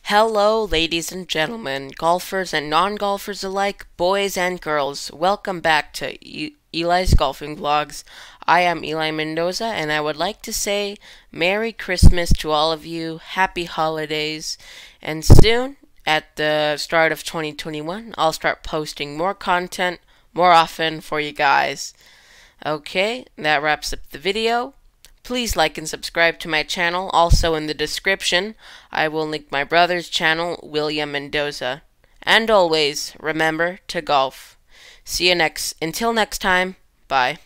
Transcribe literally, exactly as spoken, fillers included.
Hello, ladies and gentlemen, golfers and non-golfers alike, boys and girls. Welcome back to e- Eli's Golfing Vlogs. I am Eli Mendoza, and I would like to say Merry Christmas to all of you, Happy Holidays, and soon, at the start of twenty twenty-one, I'll start posting more content more often for you guys. Okay, that wraps up the video. Please like and subscribe to my channel. Also in the description, I will link my brother's channel, William Mendoza. And always, remember to golf. See you next, until next time, bye.